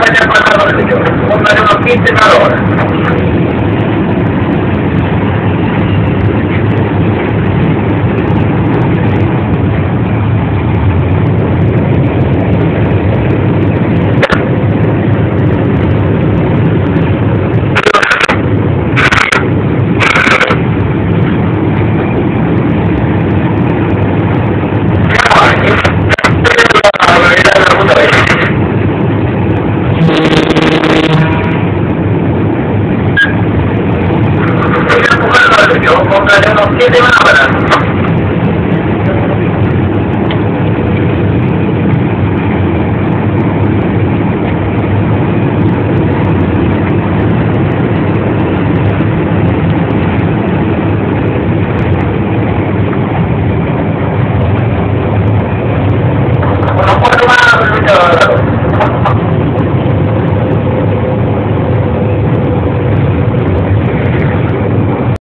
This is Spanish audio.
ya para la señor. Póngale unos 15 cada hora. Póngale unos 7 más para